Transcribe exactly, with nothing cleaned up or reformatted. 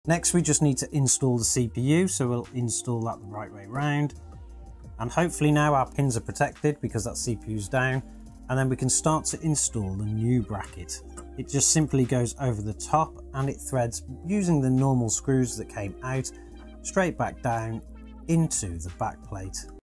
Next, we just need to install the C P U, so we'll install that the right way round. And hopefully now our pins are protected because that C P U is down, and then we can start to install the new bracket. It just simply goes over the top and it threads using the normal screws that came out straight back down into the back plate